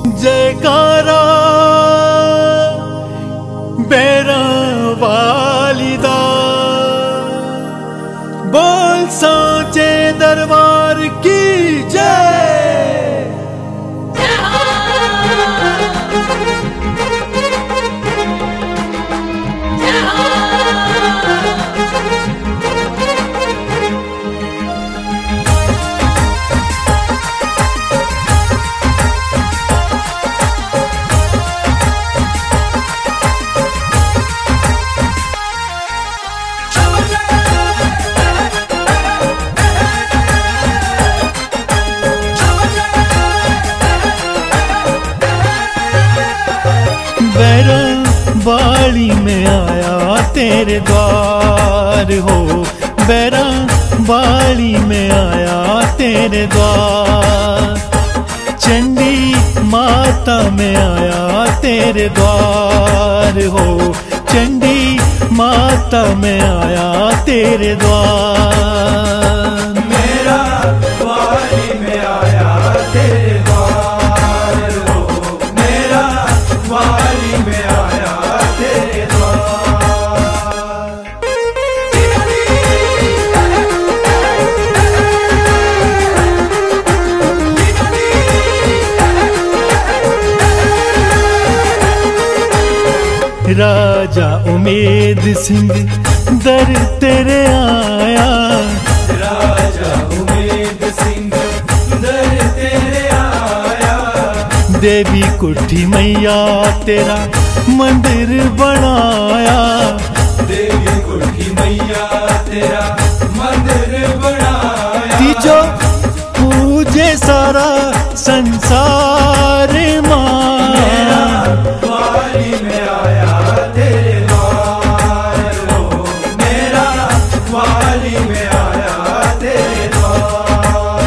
जयकारा बैरा वालिदा, बोल सांचे दरबार की जय। बाड़ी में आया तेरे द्वार हो, बैरा बाड़ी में आया तेरे द्वार। चंडी माता में आया तेरे द्वार हो, चंडी माता में आया तेरे द्वार। मेरा बाड़ी में आया तेरे द्वार हो, मेरा बाड़ी में आया तेरे द्वार। राजा उमेद सिंह दर तेरे आया, राजा उमेद सिंह दर तेरे आया। देवी कुठी मैया तेरा मंदिर बनाया, देवी कुठी मैया तेरा मंदिर बनाया। तीजो पूजे सारा संसार मां। मेरा बाड़ी में आया तेरे द्वार हो, मेरा बाड़ी में आया तेरे द्वार।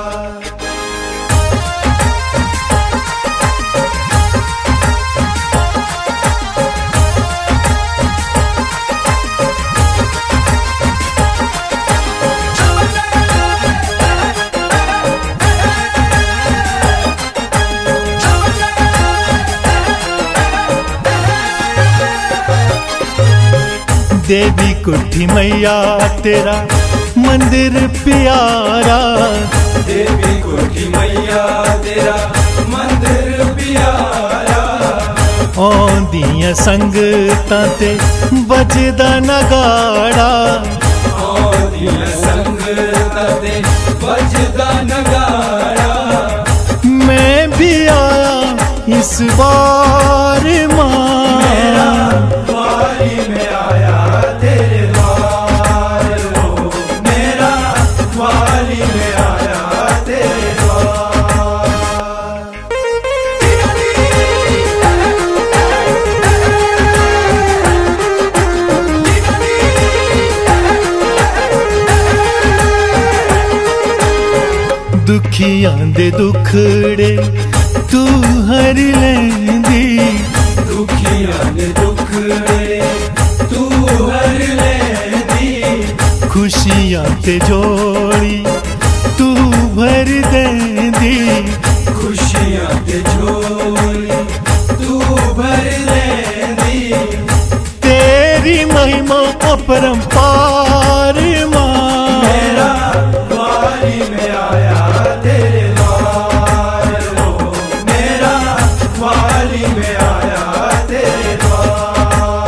देवी कुठी मैया तेरा मंदिर प्यारा, देवी कुठी मैया तेरा मंदिर प्यारा। औंदियां संगतां ते बजदा नगाड़ा, औंदियां संगतां ते बजदा नगाड़ा। मैं भी आया इस बार मां। मेरा बाड़ी में आया तेरे द्वार हो, मेरा बाड़ी में आया तेरे द्वार। दुखियां दे दुखड़े तू हर लेंदी, दुखियां दे दुखड़े तू हर लेंदी। खुशियां ते जोड़ी तू भर देंदी, खुशियां ते जोड़ी तू भर देंदी। तेरी महिमा अपरंपार मां। मेरा बाड़ी में आया तेरे द्वार हो, मेरा बाड़ी में आया तेरे द्वार।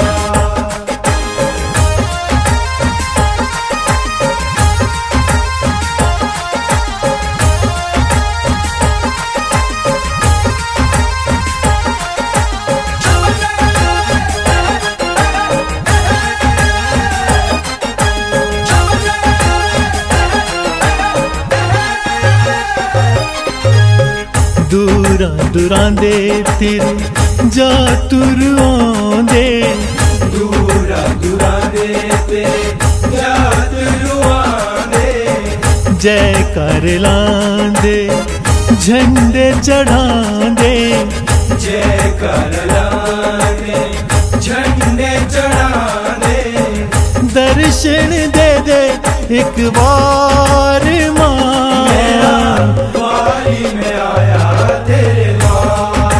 दूरां दूरां दे तेरे जा तुर आंदे, दूरां दूरां दे तेरे जा तुर आंदे। जय कर लांदे झंडे चढ़ांदे, जय कर लांदे झंडे चढ़ांदे। दर्शन दे दे एक बार मां। मेरा बाड़ी में आया तेरे द्वार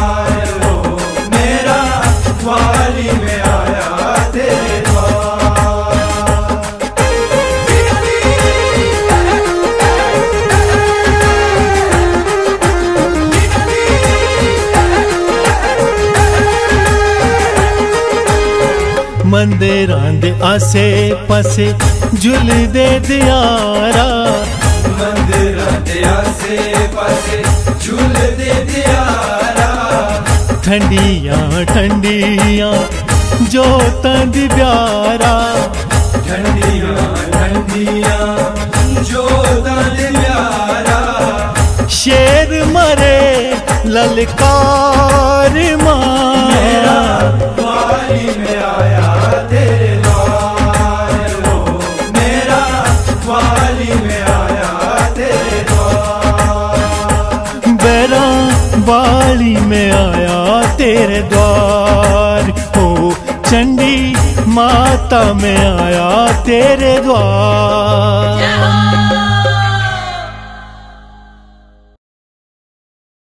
मंदिरां दे आसे पासे झुलदे दियारा, मंदिरां दे आसे पासे झुलदे दियारा, ठंडियां ठंडियां जोतां दी प्यारा, ठंडियां ठंडियां जोतां दी प्यारा, शेर मरे ललकार मेरा मां, वाली में आया तेरे द्वार, हो मेरा वाली में आया तेरे द्वार, बैरा बाली में आया तेरे द्वार, हो चंडी माता में आया तेरे द्वार।